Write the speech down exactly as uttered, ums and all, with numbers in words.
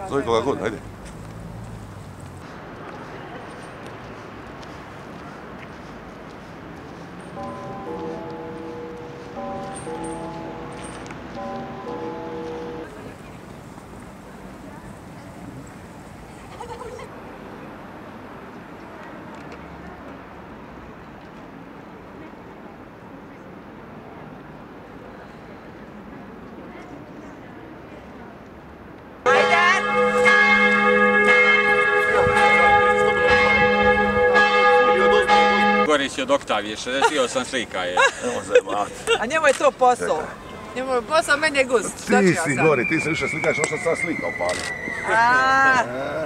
Zove koga god, ajde. Gorić od Oktavije, šezdeset osam slika je. A njemu je to posao. Njemu je posao, meni je gust. Ti si gori, ti se više slikaš, ono što sam slika upali.